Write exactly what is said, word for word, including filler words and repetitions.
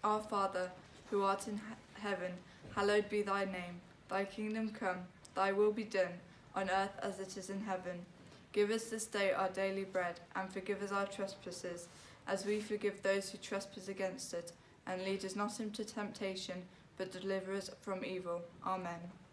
Our Father, who art in he- heaven, hallowed be thy name. Thy kingdom come, thy will be done, on earth as it is in heaven. Give us this day our daily bread, and forgive us our trespasses, as we forgive those who trespass against us. And lead us not into temptation, but deliver us from evil. Amen.